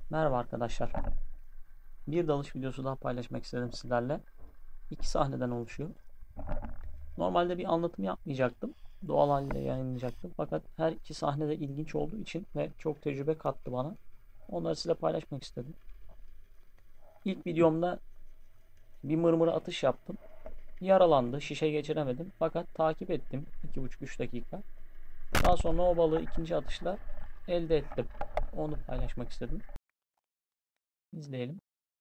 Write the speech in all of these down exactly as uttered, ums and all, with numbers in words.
Merhaba arkadaşlar. Bir dalış videosu daha paylaşmak istedim sizlerle. İki sahneden oluşuyor. Normalde bir anlatım yapmayacaktım. Doğal haliyle yayınlayacaktım. Fakat her iki sahne de ilginç olduğu için ve çok tecrübe kattı bana. Onları size paylaşmak istedim. İlk videomda bir mırmıra atış yaptım. Yaralandı, şişe geçiremedim. Fakat takip ettim iki buçuk üç dakika. Daha sonra o balığı ikinci atışla elde ettim. Onu paylaşmak istedim. İzleyelim.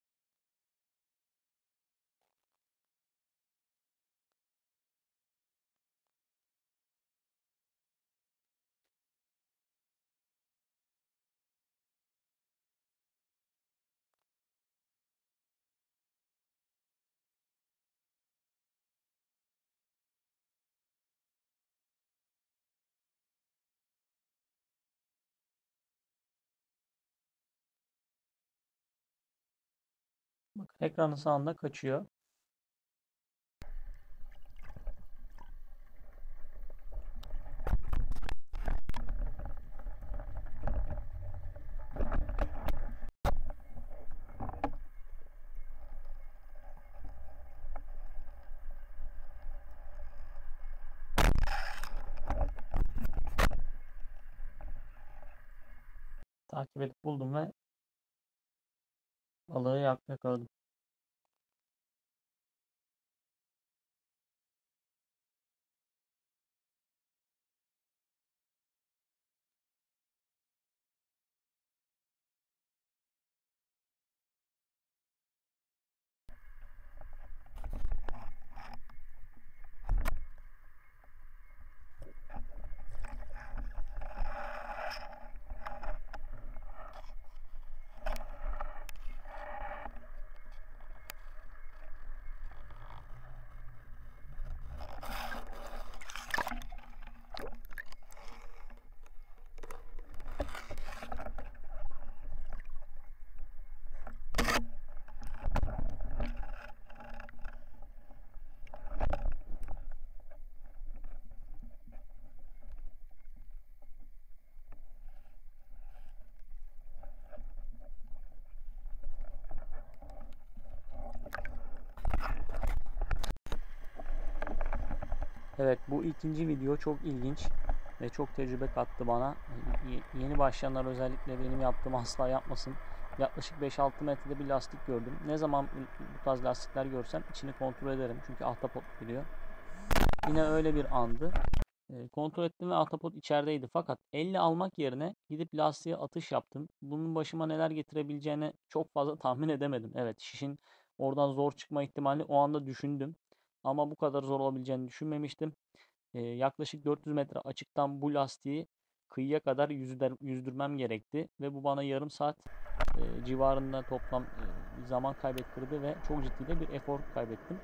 Bakın ekranın sağında kaçıyor. Takip edip buldum ve balığı yak- yakaladım. Evet, bu ikinci video çok ilginç ve çok tecrübe kattı bana. Y- Yeni başlayanlar özellikle benim yaptığımı asla yapmasın. Yaklaşık beş altı metrede bir lastik gördüm. Ne zaman bu tarz lastikler görsem içini kontrol ederim. Çünkü ahtapot geliyor. Yine öyle bir andı. E, kontrol ettim ve ahtapot içerideydi. Fakat elle almak yerine gidip lastiğe atış yaptım. Bunun başıma neler getirebileceğini çok fazla tahmin edemedim. Evet, şişin oradan zor çıkma ihtimali o anda düşündüm. Ama bu kadar zor olabileceğini düşünmemiştim. Ee, yaklaşık dört yüz metre açıktan bu lastiği kıyıya kadar yüzder, yüzdürmem gerekti ve bu bana yarım saat e, civarında toplam e, zaman kaybettirdi ve çok ciddi de bir efor kaybettim.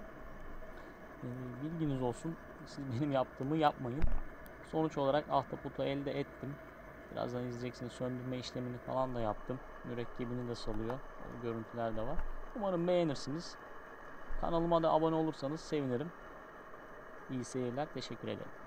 E, bilginiz olsun, siz benim yaptığımı yapmayın. Sonuç olarak ahtapotu elde ettim. Birazdan izleyeceksiniz, söndürme işlemini falan da yaptım. Mürekkebini de salıyor. O görüntüler de var. Umarım beğenirsiniz. Kanalıma da abone olursanız sevinirim. İyi seyirler. Teşekkür ederim.